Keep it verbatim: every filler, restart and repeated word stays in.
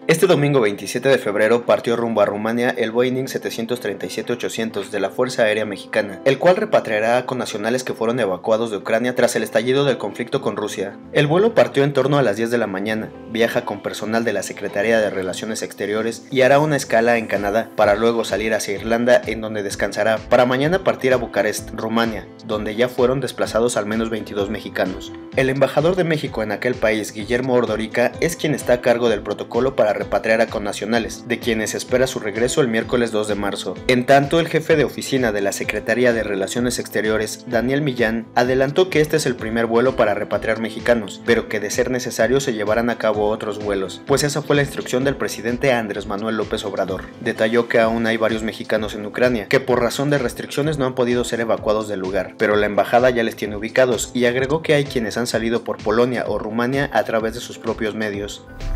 Este domingo veintisiete de febrero partió rumbo a Rumania el Boeing setecientos treinta y siete ochocientos de la Fuerza Aérea Mexicana, el cual repatriará a connacionales que fueron evacuados de Ucrania tras el estallido del conflicto con Rusia. El vuelo partió en torno a las diez de la mañana, viaja con personal de la Secretaría de Relaciones Exteriores y hará una escala en Canadá, para luego salir hacia Irlanda, en donde descansará, para mañana partir a Bucarest, Rumania, donde ya fueron desplazados al menos veintidós mexicanos. El embajador de México en aquel país, Guillermo Ordorica, es quien está a cargo del protocolo para repatriar a connacionales, de quienes se espera su regreso el miércoles dos de marzo. En tanto, el jefe de oficina de la Secretaría de Relaciones Exteriores, Daniel Millán, adelantó que este es el primer vuelo para repatriar mexicanos, pero que de ser necesario se llevarán a cabo otros vuelos, pues esa fue la instrucción del presidente Andrés Manuel López Obrador. Detalló que aún hay varios mexicanos en Ucrania, que por razón de restricciones no han podido ser evacuados del lugar, pero la embajada ya les tiene ubicados, y agregó que hay quienes han salido por Polonia o Rumania a través de sus propios medios.